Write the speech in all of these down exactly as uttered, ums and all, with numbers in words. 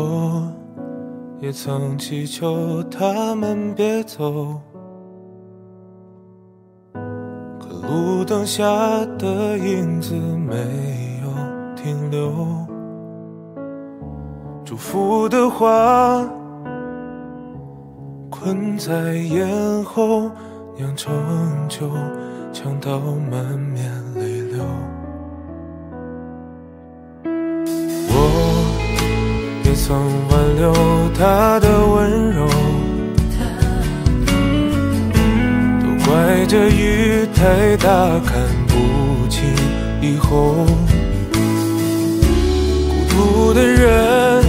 我也曾祈求他们别走，可路灯下的影子没有停留，祝福的话困在咽喉，酿成酒，呛到满面泪流。我也曾挽留他的温柔，都怪这雨太大看不清以后，孤独的人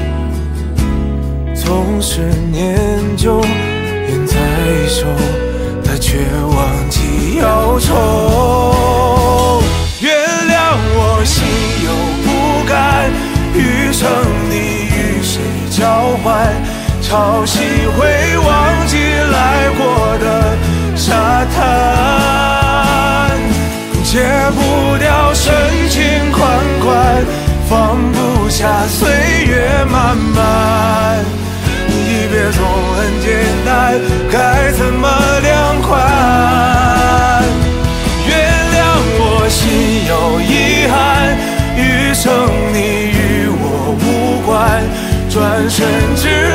总是念旧，烟在手，他却忘记忧愁。原谅我心有不甘，余生你与谁交换？潮汐会忘记来过的沙滩，戒不掉深情款款，放不下岁月漫漫。一别总很简单，该怎么凉快？原谅我心有遗憾，余生你与我无关，转身之